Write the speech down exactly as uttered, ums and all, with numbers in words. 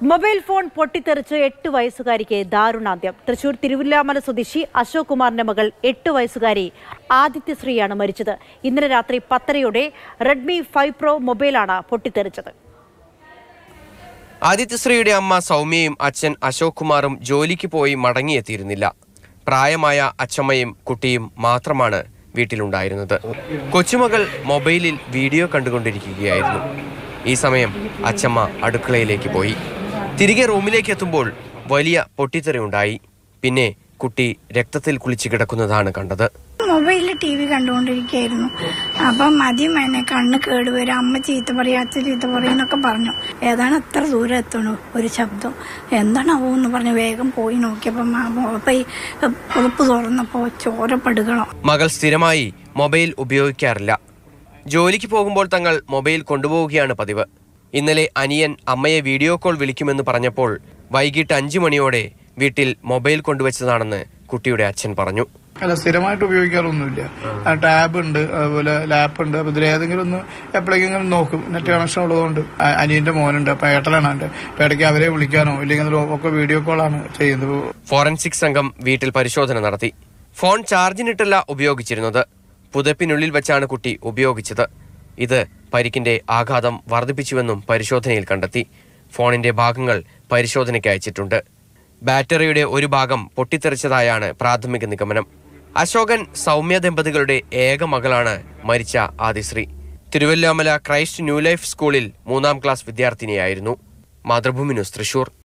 Mobile phone പൊട്ടിത്തെറിച്ച് എട്ട് വയസ്സുകാരിക്ക് ദാരുണാന്ത്യം. തൃശൂർ തിരുവല്ലാമല സ്വദേശി അശോക് കുമാറിന്റെ മകൾ എട്ട് വയസ്സുകാരി ആദിത്യശ്രീയാണ് മരിച്ചത്. ഇന്നലെ രാത്രി പത്തരയോടെ റെഡ്മി ഫൈവ് പ്രോ മൊബൈലാണ് പൊട്ടിത്തെറിച്ചത്. ആദിത്യശ്രീയുടെ അമ്മ സൗമ്യയും അച്ഛൻ അശോക് കുമാറും ജോലിക്ക് പോയി മടങ്ങിയെത്തിയിരുന്നില്ല. പ്രായമായ അച്ഛമ്മയും കുട്ടിയും മാത്രമാണ് വീട്ടിലുണ്ടായിരുന്നത്. കൊച്ചുമകൾ മൊബൈലിൽ വീഡിയോ കണ്ടുകൊണ്ടിരിക്കുകയായിരുന്നു. ഈ സമയം അച്ഛമ്മ അടുക്കളയിലേക്ക് പോയി. തിരികെ റൂമിലേക്ക് എത്തുമ്പോൾ വലിയ പൊട്ടിത്തെറി ഉണ്ടായി. പിന്നെ കുട്ടി രക്തത്തിൽ കുളിച്ച് കിടക്കുന്നതാണ് കണ്ടത്. മൊബൈലിൽ ടി വി കണ്ടുകൊണ്ടിരിക്കുകയായിരുന്നു. അപ്പം ആദ്യം എന്നെ കണ്ണ് കേടുവരും, അമ്മ ചീത്ത പറയും, അച്ഛൻ ചീത്ത പറയും എന്നൊക്കെ പറഞ്ഞു. ഏതാണ് അത്ര ദൂരം എത്തണു ഒരു ശബ്ദം, എന്താണാവോ എന്ന് പറഞ്ഞ് വേഗം പോയി നോക്കിയപ്പം പുതപ്പ് തുറന്നപ്പോൾ ചോരപ്പെടുകണം. മകൾ സ്ഥിരമായി മൊബൈൽ ഉപയോഗിക്കാറില്ല. ജോലിക്ക് പോകുമ്പോൾ തങ്ങൾ മൊബൈൽ കൊണ്ടുപോവുകയാണ് പതിവ്. ഇന്നലെ അനിയൻ അമ്മയെ വീഡിയോ കോൾ വിളിക്കുമെന്ന് പറഞ്ഞപ്പോൾ വൈകിട്ട് അഞ്ചു മണിയോടെ വീട്ടിൽ മൊബൈൽ കൊണ്ടുവച്ചതാണെന്ന് കുട്ടിയുടെ അച്ഛൻ പറഞ്ഞു. അല്ല, സ്ഥിരമായിട്ട് ഉപയോഗിക്കാറൊന്നുമില്ല. ടാബ് ഉണ്ട്, അതുപോലെ ലാപ്പ് ഉണ്ട്. അപ്പൊ ഇതിൽ ഏതെങ്കിലും ഒന്ന് എപ്പോഴെങ്കിലും നോക്കും. നെറ്റ് കണക്ഷൻ ഉള്ളതുകൊണ്ട്. അനിയന്റെ മോനുണ്ട്, അപ്പൊ ഏട്ടലാണ് ഉണ്ട്. അപ്പൊ ഇടയ്ക്ക് അവരെ വിളിക്കാനോ ഇല്ലെങ്കിൽ ഒക്കെ വീഡിയോ കോളാണ് ചെയ്യുന്നത്. ഫോറൻസിക് സംഘം വീട്ടിൽ പരിശോധന നടത്തി. ഫോൺ ചാർജിനിട്ടല്ല ഉപയോഗിച്ചിരുന്നത്. പുതപ്പിനുള്ളിൽ വെച്ചാണ് കുട്ടി ഉപയോഗിച്ചത്. ഇത് പരിക്കിന്റെ ആഘാതം വർദ്ധിപ്പിച്ചുവെന്നും പരിശോധനയിൽ കണ്ടെത്തി. ഫോണിന്റെ ഭാഗങ്ങൾ പരിശോധനയ്ക്ക് അയച്ചിട്ടുണ്ട്. ബാറ്ററിയുടെ ഒരു ഭാഗം പൊട്ടിത്തെറിച്ചതായാണ് പ്രാഥമിക നിഗമനം. അശോകൻ സൗമ്യ ദമ്പതികളുടെ ഏക മകളാണ് മരിച്ച ആദിശ്രീ. തിരുവല്ലാമല ക്രൈസ്റ്റ് ന്യൂ ലൈഫ് സ്കൂളിൽ മൂന്നാം ക്ലാസ് വിദ്യാർത്ഥിനിയായിരുന്നു. മാതൃഭൂമി ന്യൂസ്, തൃശൂർ.